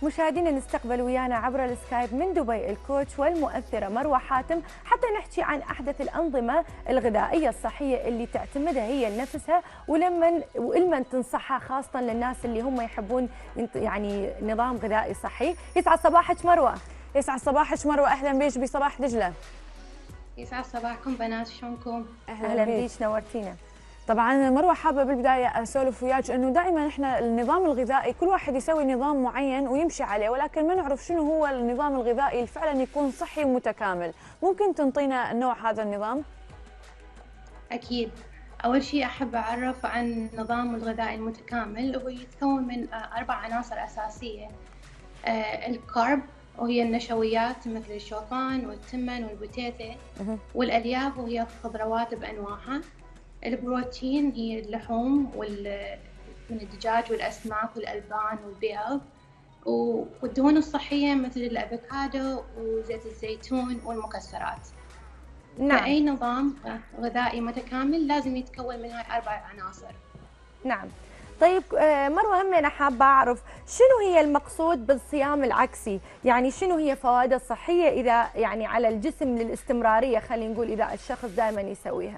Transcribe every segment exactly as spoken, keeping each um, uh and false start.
مشاهدينا نستقبل ويانا عبر السكايب من دبي الكوتش والمؤثرة مروة حاتم حتى نحكي عن أحدث الأنظمة الغذائية الصحية اللي تعتمدها هي لنفسها ولمن ولمن تنصحها، خاصة للناس اللي هم يحبون يعني نظام غذائي صحي. يسعد صباحك مروة. يسعد صباحك مروة، أهلا بيش بصباح دجلة. يسعد صباحكم بنات، شلونكم؟ أهلا, أهلا بيش، نورتينا. طبعا مروة حابة بالبداية أسولف وياك أنه دائما إحنا النظام الغذائي كل واحد يسوي نظام معين ويمشي عليه، ولكن ما نعرف شنو هو النظام الغذائي اللي فعلا يكون صحي ومتكامل. ممكن تنطينا نوع هذا النظام؟ أكيد. أول شيء أحب أعرف عن النظام الغذائي المتكامل، هو يتكون من أربع عناصر أساسية. الكارب وهي النشويات مثل الشوفان والتمن والبوتيتة، والألياف وهي الخضروات بأنواعها. البروتين هي اللحوم من الدجاج والأسماك والألبان والبيض، والدهون الصحية مثل الأفوكادو وزيت الزيتون والمكسرات. نعم. فأي نظام غذائي متكامل لازم يتكون من هاي أربع عناصر. نعم. طيب مروة، هم أنا حابة أعرف شنو هي المقصود بالصيام العكسي؟ يعني شنو هي فوائده الصحية إذا يعني على الجسم للاستمرارية، خلينا نقول إذا الشخص دائما يسويها؟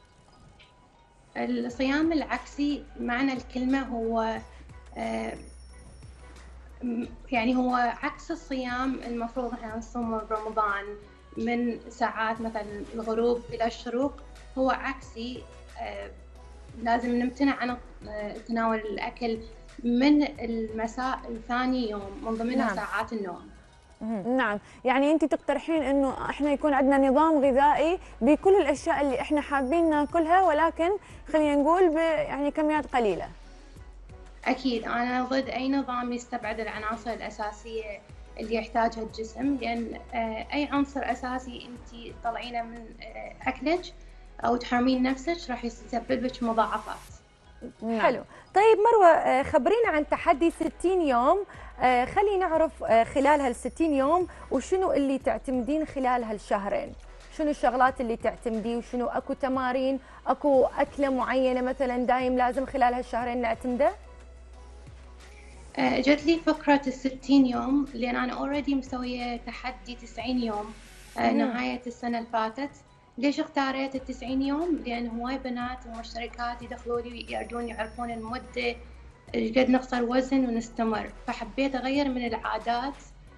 الصيام العكسي معنى الكلمة هو يعني هو عكس الصيام المفروض احنا نصوم رمضان من ساعات مثلا الغروب إلى الشروق، هو عكسي. لازم نمتنع عن تناول الأكل من المساء الثاني يوم من ضمنها نعم. ساعات النوم. نعم، يعني أنت تقترحين إنه إحنا يكون عندنا نظام غذائي بكل الأشياء اللي إحنا حابين ناكلها، ولكن خلينا نقول يعني كميات قليلة. أكيد، أنا ضد أي نظام يستبعد العناصر الأساسية اللي يحتاجها الجسم، لأن أي عنصر أساسي أنت تطلعينه من أكلك أو تحرمين نفسك راح يسبب لك مضاعفات. نعم. حلو. طيب مروة، خبرينا عن تحدي ستين يوم. خلينا نعرف خلال هالستين يوم وشنو اللي تعتمدين خلال هالشهرين، شنو الشغلات اللي تعتمديه، وشنو اكو تمارين، اكو أكلة معينة مثلا دايم لازم خلال هالشهرين نعتمده؟ جت لي فكرة الستين يوم لأن أنا أوريدي مسوية تحدي تسعين يوم نهاية السنة اللي فاتت. ليش اختاريت التسعين يوم؟ لأن هواي بنات ومشتركات يدخلوا لي يردون يعرفون المدة قد نخسر وزن ونستمر، فحبيت أغير من العادات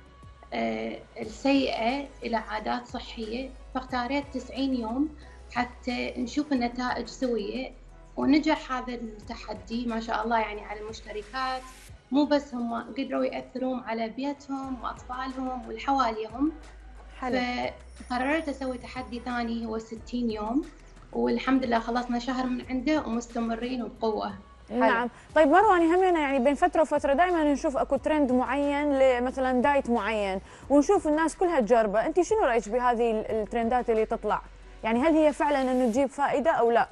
السيئة إلى عادات صحية، فاختاريت تسعين يوم حتى نشوف النتائج سوية. ونجح هذا التحدي ما شاء الله يعني على المشتركات، مو بس هم قدروا يأثرون على بيتهم وأطفالهم والحواليهم. حلو. فقررت أسوي تحدي ثاني هو ستين يوم، والحمد لله خلصنا شهر من عنده ومستمرين وبقوة. نعم. طيب مروة، أنا همنا يعني بين فترة وفترة دائما نشوف اكو ترند معين لمثلا دايت معين، ونشوف الناس كلها تجربه. أنت شنو رأيك بهذه الترندات اللي تطلع؟ يعني هل هي فعلا إنه تجيب فائدة أو لا؟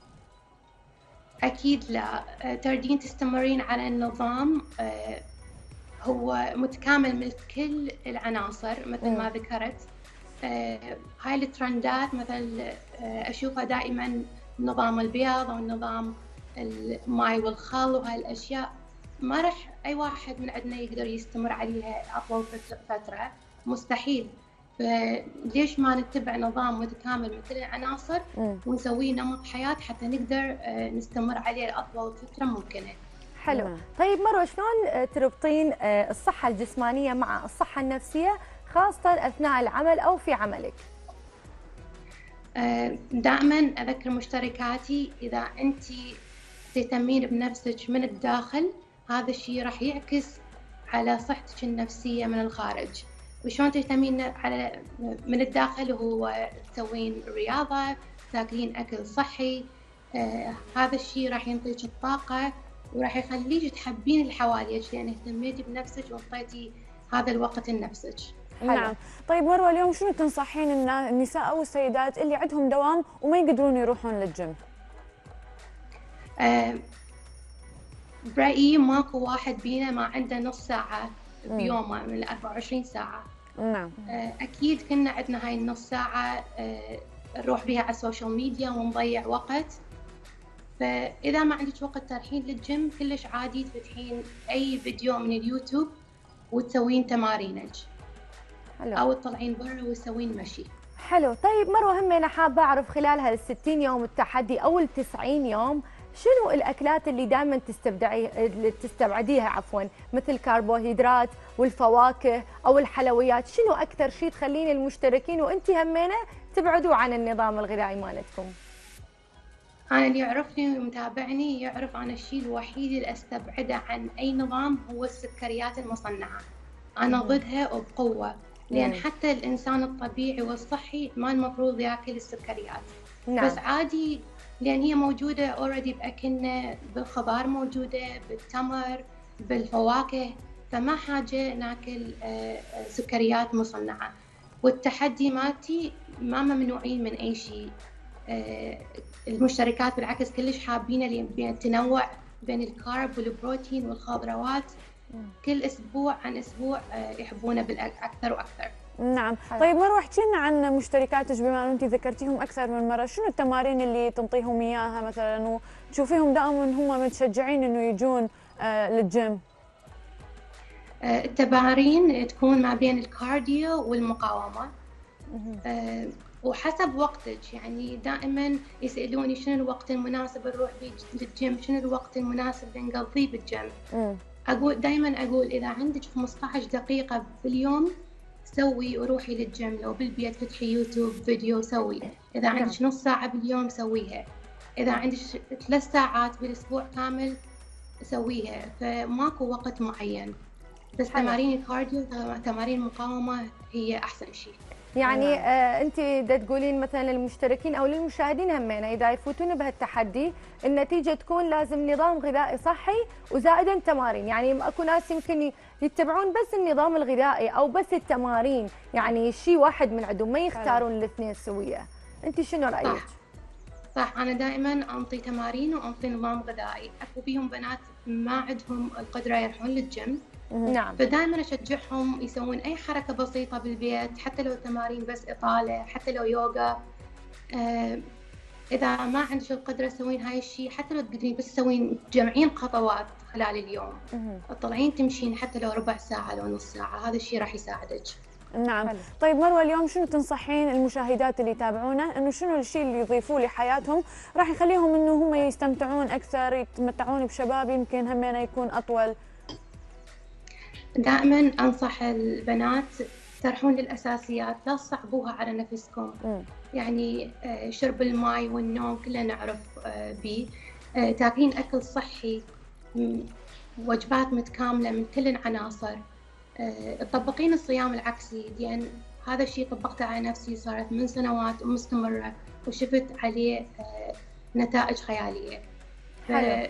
أكيد لا. تردين تستمرين على النظام هو متكامل من كل العناصر مثل ما ذكرت. هاي الترندات مثل أشوفها دائما نظام البيض أو النظام الماي والخل، وهاي الأشياء ما راح أي واحد من عندنا يقدر يستمر عليها أطول فترة، مستحيل. فليش ما نتبع نظام متكامل من كل العناصر ونسويه نمط حياة حتى نقدر نستمر عليه لأطول فترة ممكنة. حلو. طيب مروة، شلون تربطين الصحة الجسمانية مع الصحة النفسية خاصة أثناء العمل أو في عملك؟ دائما أذكر مشتركاتي إذا أنت تهتمين بنفسك من الداخل هذا الشيء راح يعكس على صحتك النفسية من الخارج. وشلون تهتمين على من الداخل هو تسوين رياضة، تاكلين أكل صحي. آه هذا الشيء راح ينطيك الطاقة وراح يخليك تحبين اللي حواليك لأن اهتميتي بنفسك وانطيتي هذا الوقت لنفسك. نعم. طيب مروة، اليوم شنو تنصحين النساء أو السيدات اللي عندهم دوام وما يقدرون يروحون للجيم؟ آه برأيي ماكو واحد بينا ما عنده نص ساعة بيومه من الأربعة وعشرين ساعة. نعم. آه أكيد كنا عندنا هاي النص ساعة آه نروح بها على السوشيال ميديا ونضيع وقت. فإذا ما عندك وقت تروحين للجيم كلش عادي تفتحين أي فيديو من اليوتيوب وتسوين تمارينك حلو. او تطلعين برا وتسوين مشي. حلو. طيب مروه، هم انا حابه اعرف خلال هال ستين يوم التحدي او ال تسعين يوم شنو الاكلات اللي دائما تستبدعي تستبعديها عفوا، مثل الكربوهيدرات والفواكه او الحلويات، شنو اكثر شيء تخلين المشتركين وانت همينه تبعدوا عن النظام الغذائي مالتكم؟ انا اللي يعرفني ومتابعني يعرف انا الشيء الوحيد اللي استبعده عن اي نظام هو السكريات المصنعه. انا ضدها وبقوه، لان مم. حتى الانسان الطبيعي والصحي ما المفروض ياكل السكريات. نعم. بس عادي، لان هي موجوده اوريدي باكلنا، بالخضار موجوده، بالتمر، بالفواكه، فما حاجه ناكل سكريات مصنعه. والتحدي مالتي ما ممنوعين من اي شيء. المشتركات بالعكس كلش حابين بين التنوع بين الكارب والبروتين والخضروات. كل اسبوع عن اسبوع يحبونه بالاكثر واكثر. نعم. طيب مروه، احكي لنا عن مشتركاتك، بما ان انت ذكرتيهم اكثر من مره، شنو التمارين اللي تنطيهم اياها مثلا وتشوفيهم دائما هم متشجعين انه يجون آه للجيم؟ آه التمارين تكون ما بين الكارديو والمقاومه. آه وحسب وقتك، يعني دائما يسالوني شنو الوقت المناسب نروح للجيم، شنو الوقت المناسب نقضيه بالجيم. اقول دائما اقول اذا عندك خمسة عشر دقيقه باليوم سوي وروحي للجيم، لو بالبيت فتحي يوتيوب فيديو سوي، اذا عندك نص ساعه باليوم سويها، اذا عندك ثلاث ساعات بالاسبوع كامل سويها، فماكو وقت معين. بس حلو. تمارين الكارديو تمارين المقاومه هي احسن شيء. يعني آه انت دا تقولين مثلا للمشتركين او للمشاهدين همين اذا يفوتون بهالتحدي النتيجه تكون لازم نظام غذائي صحي وزائدا تمارين، يعني اكو ناس يمكن يتبعون بس النظام الغذائي او بس التمارين، يعني شيء واحد من عندهم ما يختارون الاثنين سويه. انت شنو رايك؟ صح. صح، انا دائما انطي تمارين وانطي نظام غذائي. اكو بيهم بنات ما عندهم القدره يروحون للجيم، نعم، فدائما اشجعهم يسوون اي حركه بسيطه بالبيت، حتى لو تمارين بس اطاله، حتى لو يوغا. آه اذا ما عندك القدره تسوين هاي الشيء، حتى لو تقدرين بس تسوين جمعين خطوات خلال اليوم، تطلعين تمشين حتى لو ربع ساعه لو نص ساعه، هذا الشيء راح يساعدك. نعم. حلو. طيب مروه، اليوم شنو تنصحين المشاهدات اللي يتابعونا انه شنو الشيء اللي يضيفوه لحياتهم راح يخليهم انه هم يستمتعون اكثر، يتمتعون بشباب يمكن همينه يكون اطول؟ دائما انصح البنات تروحون للاساسيات، لا تصعبوها على نفسكم. م. يعني شرب الماء والنوم كلنا نعرف به، تاكلين اكل صحي، وجبات متكامله من كل العناصر، تطبقين الصيام العكسي، لان هذا الشيء طبقته على نفسي صارت من سنوات ومستمره وشفت عليه نتائج خياليه. حلو.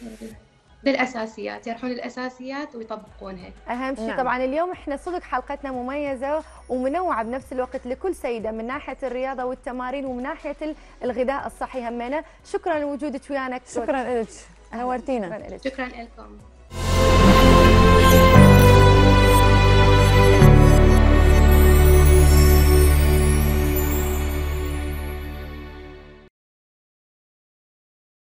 للاساسيات، يروحون للاساسيات ويطبقونها. اهم شيء. نعم. طبعا اليوم احنا صدق حلقتنا مميزه ومنوعه بنفس الوقت لكل سيده، من ناحيه الرياضه والتمارين ومن ناحيه الغذاء الصحي همينه. شكرا لوجودك ويانا. شكرا لك، نورتينا. شكرا لكم.